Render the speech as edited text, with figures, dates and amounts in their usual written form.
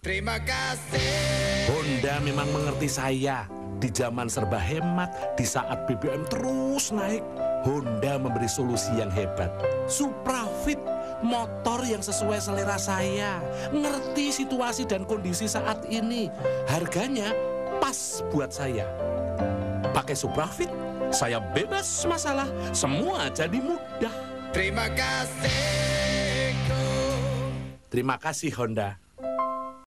Terima kasih. Honda memang mengerti saya. Di zaman serba hemat, di saat BBM terus naik, Honda memberi solusi yang hebat. Suprafit, motor yang sesuai selera saya. Ngerti situasi dan kondisi saat ini. Harganya pas buat saya. Pakai Suprafit, saya bebas masalah. Semua jadi mudah. Terima kasih. Terima kasih Honda.